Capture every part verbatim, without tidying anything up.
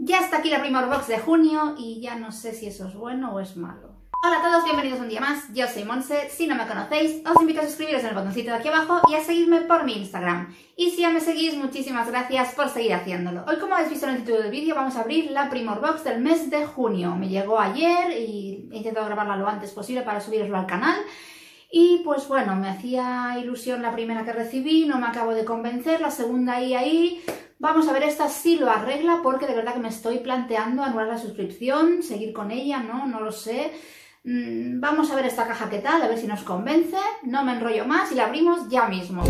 Ya está aquí la Primor Box de junio y ya no sé si eso es bueno o es malo. Hola a todos, bienvenidos un día más, yo soy Monse. Si no me conocéis, os invito a suscribiros en el botoncito de aquí abajo y a seguirme por mi Instagram. Y si ya me seguís, muchísimas gracias por seguir haciéndolo. Hoy, como habéis visto en el título del vídeo, vamos a abrir la Primor Box del mes de junio. Me llegó ayer y he intentado grabarla lo antes posible para subiroslo al canal. Y pues bueno, me hacía ilusión la primera que recibí, no me acabo de convencer, la segunda ahí, ahí. Vamos a ver esta si lo arregla, porque de verdad que me estoy planteando anular la suscripción, seguir con ella, no, no lo sé. Mm, vamos a ver esta caja qué tal, a ver si nos convence. No me enrollo más y la abrimos ya mismo.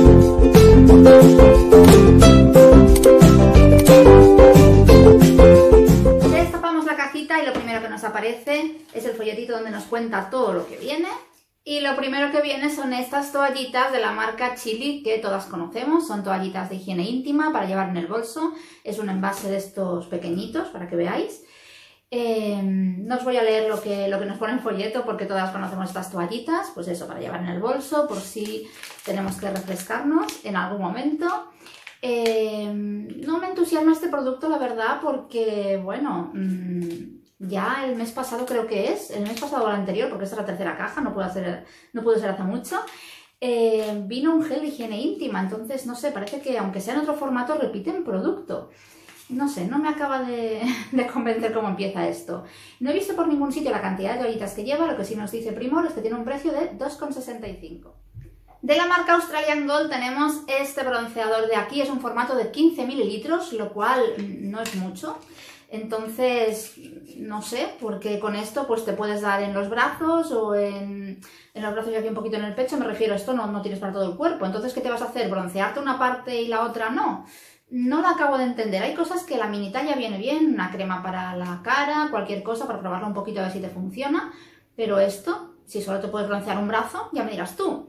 Destapamos la cajita y lo primero que nos aparece es el folletito donde nos cuenta todo lo que viene. Y lo primero que viene son estas toallitas de la marca Chili, que todas conocemos. Son toallitas de higiene íntima para llevar en el bolso. Es un envase de estos pequeñitos para que veáis. Eh, no os voy a leer lo que, lo que nos pone en folleto porque todas conocemos estas toallitas. Pues eso, para llevar en el bolso por si tenemos que refrescarnos en algún momento. Eh, no me entusiasma este producto, la verdad, porque, bueno... Mmm, ya el mes pasado creo que es, el mes pasado o el anterior, porque esta es la tercera caja, no pudo ser, no pudo ser hace mucho, eh, vino un gel de higiene íntima, entonces no sé, parece que aunque sea en otro formato repiten producto. No sé, no me acaba de, de convencer cómo empieza esto. No he visto por ningún sitio la cantidad de toallitas que lleva, lo que sí nos dice Primor es que tiene un precio de dos con sesenta y cinco. De la marca Australian Gold tenemos este bronceador de aquí, es un formato de quince mililitros, lo cual no es mucho. Entonces, no sé, porque con esto pues te puedes dar en los brazos o en, en los brazos y aquí un poquito en el pecho, me refiero, esto no, no tienes para todo el cuerpo. Entonces, ¿qué te vas a hacer? ¿Broncearte una parte y la otra no? No lo acabo de entender. Hay cosas que la mini talla viene bien, una crema para la cara, cualquier cosa para probarlo un poquito a ver si te funciona. Pero esto, si solo te puedes broncear un brazo, ya me dirás tú.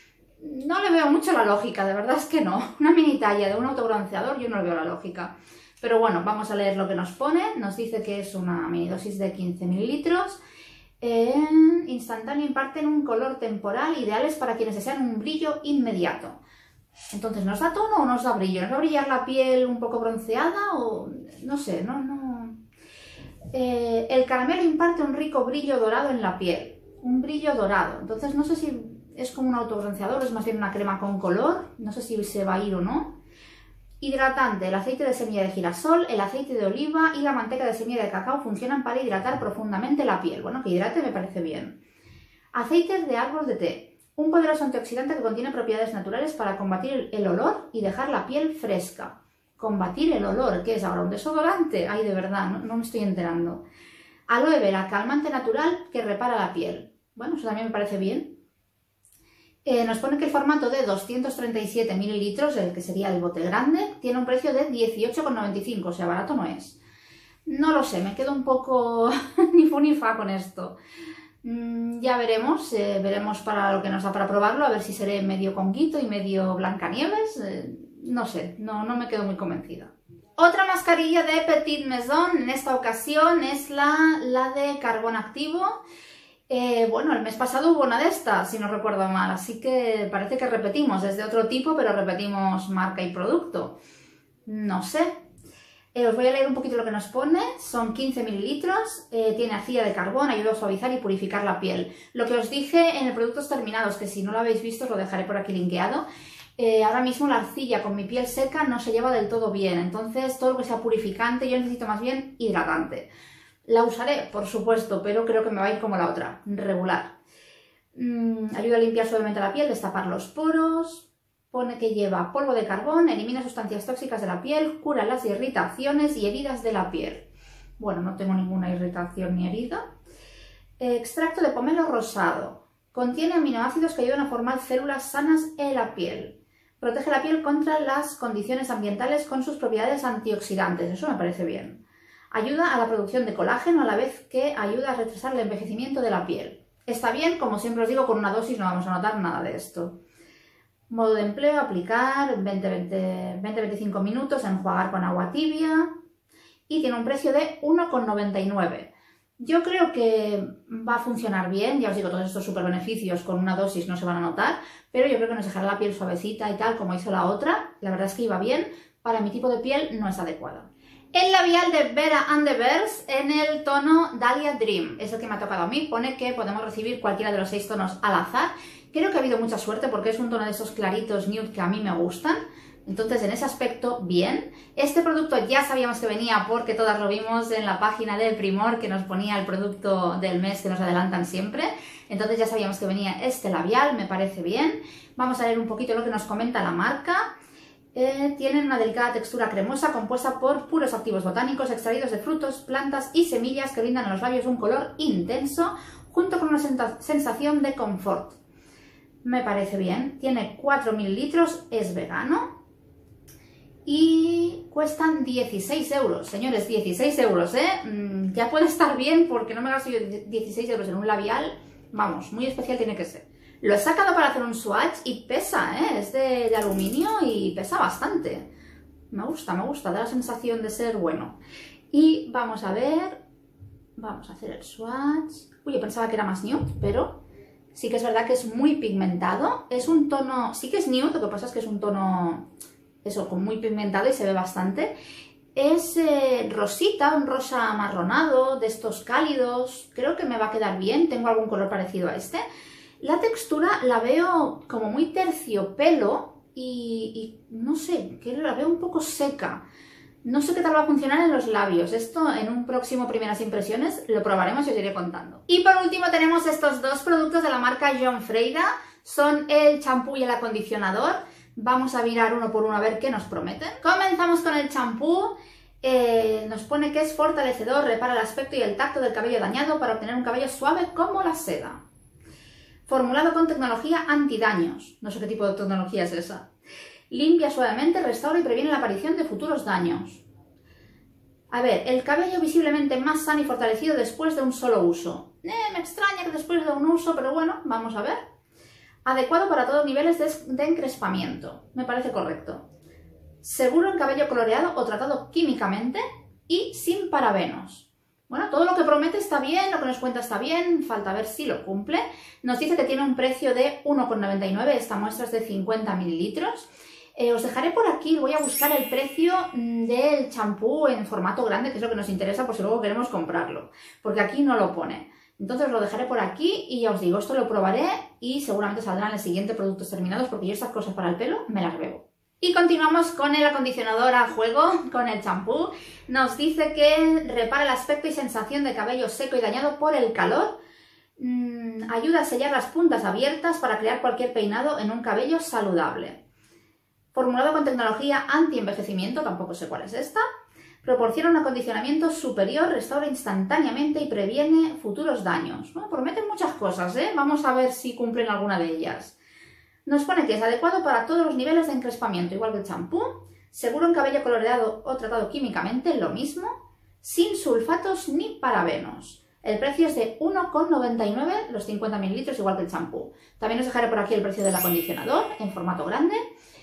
No le veo mucho la lógica, de verdad es que no. Una mini talla de un autobronceador yo no le veo la lógica. Pero bueno, vamos a leer lo que nos pone. Nos dice que es una mini dosis de quince mililitros. Eh, instantáneo, imparten un color temporal, ideales para quienes desean un brillo inmediato. Entonces, ¿nos da tono o nos da brillo? ¿Nos va a brillar la piel un poco bronceada o...? No sé, no, no... Eh, el caramelo imparte un rico brillo dorado en la piel. Un brillo dorado. Entonces, no sé si es como un autobronceador o es más bien una crema con color. No sé si se va a ir o no. Hidratante, el aceite de semilla de girasol, el aceite de oliva y la manteca de semilla de cacao funcionan para hidratar profundamente la piel. Bueno, que hidrate me parece bien. Aceites de árbol de té, un poderoso antioxidante que contiene propiedades naturales para combatir el olor y dejar la piel fresca. Combatir el olor, ¿qué es ahora? ¿Un desodorante? Ay, de verdad, no, no me estoy enterando. Aloe vera, calmante natural que repara la piel. Bueno, eso también me parece bien. Eh, nos pone que el formato de doscientos treinta y siete mililitros, el que sería el bote grande, tiene un precio de dieciocho con noventa y cinco, o sea, barato no es. No lo sé, me quedo un poco ni fu ni fa con esto. Mm, ya veremos, eh, veremos para lo que nos da para probarlo, a ver si seré medio conguito y medio Blancanieves. Eh, no sé, no, no me quedo muy convencida. Otra mascarilla de Petit Maison, en esta ocasión es la, la de carbón activo. Eh, bueno, el mes pasado hubo una de estas, si no recuerdo mal, así que parece que repetimos, es de otro tipo, pero repetimos marca y producto. No sé. Eh, os voy a leer un poquito lo que nos pone. Son quince mililitros, eh, tiene arcilla de carbón, ayuda a suavizar y purificar la piel. Lo que os dije en el Productos Terminados, que si no lo habéis visto os lo dejaré por aquí linkeado. Eh, ahora mismo la arcilla con mi piel seca no se lleva del todo bien, entonces todo lo que sea purificante yo necesito más bien hidratante. La usaré, por supuesto, pero creo que me va a ir como la otra, regular. Mm, ayuda a limpiar suavemente la piel, destapar los poros. Pone que lleva polvo de carbón, elimina sustancias tóxicas de la piel, cura las irritaciones y heridas de la piel. Bueno, no tengo ninguna irritación ni herida. Eh, extracto de pomelo rosado. Contiene aminoácidos que ayudan a formar células sanas en la piel. Protege la piel contra las condiciones ambientales con sus propiedades antioxidantes. Eso me parece bien. Ayuda a la producción de colágeno a la vez que ayuda a retrasar el envejecimiento de la piel. Está bien, como siempre os digo, con una dosis no vamos a notar nada de esto. Modo de empleo, aplicar, veinte a veinticinco minutos, enjuagar con agua tibia y tiene un precio de uno con noventa y nueve. Yo creo que va a funcionar bien, ya os digo, todos estos super beneficios con una dosis no se van a notar, pero yo creo que nos dejará la piel suavecita y tal como hizo la otra. La verdad es que iba bien, para mi tipo de piel no es adecuada. El labial de Vera and the Bears en el tono Dahlia Dream. Es el que me ha tocado a mí. Pone que podemos recibir cualquiera de los seis tonos al azar. Creo que ha habido mucha suerte porque es un tono de esos claritos nude que a mí me gustan. Entonces, en ese aspecto, bien. Este producto ya sabíamos que venía porque todas lo vimos en la página de Primor, que nos ponía el producto del mes que nos adelantan siempre. Entonces ya sabíamos que venía este labial, me parece bien. Vamos a leer un poquito lo que nos comenta la marca. Eh, tienen una delicada textura cremosa compuesta por puros activos botánicos extraídos de frutos, plantas y semillas que brindan a los labios un color intenso junto con una sensación de confort. Me parece bien. Tiene cuatro mililitros, es vegano. Y cuestan dieciséis euros, señores, dieciséis euros, ¿eh? Mm, ya puede estar bien porque no me gasto yo dieciséis euros en un labial, vamos, muy especial tiene que ser. Lo he sacado para hacer un swatch y pesa, ¿eh? Es de, de aluminio y pesa bastante. Me gusta, me gusta, da la sensación de ser bueno. Y vamos a ver, vamos a hacer el swatch. Uy, yo pensaba que era más nude, pero sí que es verdad que es muy pigmentado. Es un tono, sí que es nude, lo que pasa es que es un tono... eso, con muy pigmentado y se ve bastante. Es eh, rosita, un rosa amarronado, de estos cálidos. Creo que me va a quedar bien, tengo algún color parecido a este. La textura la veo como muy terciopelo y, y no sé, que la veo un poco seca. No sé qué tal va a funcionar en los labios. Esto en un próximo Primeras Impresiones lo probaremos y os iré contando. Y por último tenemos estos dos productos de la marca John Frieda. Son el champú y el acondicionador. Vamos a mirar uno por uno a ver qué nos prometen. Comenzamos con el champú. Eh, nos pone que es fortalecedor, repara el aspecto y el tacto del cabello dañado para obtener un cabello suave como la seda. Formulado con tecnología antidaños. No sé qué tipo de tecnología es esa. Limpia suavemente, restaura y previene la aparición de futuros daños. A ver, el cabello visiblemente más sano y fortalecido después de un solo uso. Eh, me extraña que después de un uso, pero bueno, vamos a ver. Adecuado para todos niveles de, de encrespamiento. Me parece correcto. Seguro en cabello coloreado o tratado químicamente y sin parabenos. Bueno, todo lo que promete está bien, lo que nos cuenta está bien, falta ver si lo cumple. Nos dice que tiene un precio de uno con noventa y nueve, esta muestra es de cincuenta mililitros. Eh, os dejaré por aquí, voy a buscar el precio del champú en formato grande, que es lo que nos interesa por si luego queremos comprarlo, porque aquí no lo pone. Entonces lo dejaré por aquí y ya os digo, esto lo probaré y seguramente saldrán los siguientes productos terminados porque yo estas cosas para el pelo me las bebo. Y continuamos con el acondicionador a juego, con el champú. Nos dice que repara el aspecto y sensación de cabello seco y dañado por el calor. Mm, ayuda a sellar las puntas abiertas para crear cualquier peinado en un cabello saludable. Formulado con tecnología anti-envejecimiento, tampoco sé cuál es esta. Proporciona un acondicionamiento superior, restaura instantáneamente y previene futuros daños. Bueno, prometen muchas cosas, ¿eh? Vamos a ver si cumplen alguna de ellas. Nos pone que es adecuado para todos los niveles de encrespamiento, igual que el champú. Seguro en cabello coloreado o tratado químicamente, lo mismo. Sin sulfatos ni parabenos. El precio es de uno con noventa y nueve, los cincuenta mililitros, igual que el champú. También os dejaré por aquí el precio del acondicionador en formato grande.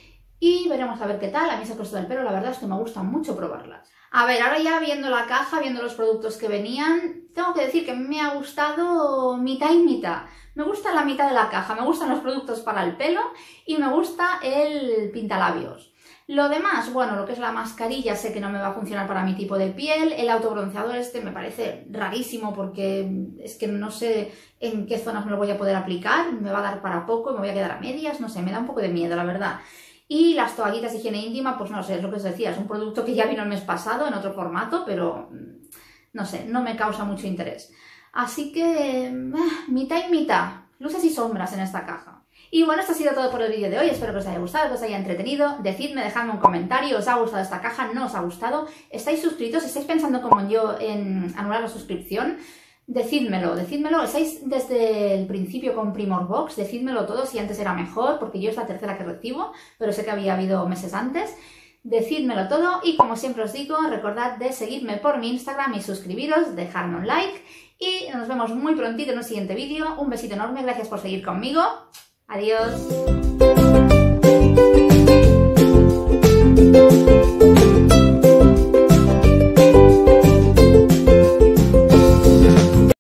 Y veremos a ver qué tal. A mí esas cosas del pelo, la verdad es que me gusta mucho probarlas. A ver, ahora ya viendo la caja, viendo los productos que venían, tengo que decir que me ha gustado mitad y mitad. Me gusta la mitad de la caja, me gustan los productos para el pelo y me gusta el pintalabios. Lo demás, bueno, lo que es la mascarilla sé que no me va a funcionar para mi tipo de piel. El autobronceador este me parece rarísimo porque es que no sé en qué zonas me lo voy a poder aplicar. Me va a dar para poco, me voy a quedar a medias, no sé, me da un poco de miedo, la verdad. Y las toallitas de higiene íntima, pues no sé, es lo que os decía, es un producto que ya vino el mes pasado en otro formato, pero no sé, no me causa mucho interés. Así que, eh, mitad y mitad, luces y sombras en esta caja. Y bueno, esto ha sido todo por el vídeo de hoy, espero que os haya gustado, que os haya entretenido. Decidme, dejadme un comentario, ¿os ha gustado esta caja? ¿No os ha gustado? ¿Estáis suscritos? ¿Estáis pensando como yo en anular la suscripción? Decídmelo, decídmelo, ¿estáis desde el principio con Primor Box? Decídmelo todo, si antes era mejor, porque yo es la tercera que recibo, pero sé que había habido meses antes. Decídmelo todo y como siempre os digo, recordad de seguirme por mi Instagram y suscribiros, dejarme un like y nos vemos muy prontito en un siguiente vídeo. Un besito enorme, gracias por seguir conmigo. Adiós.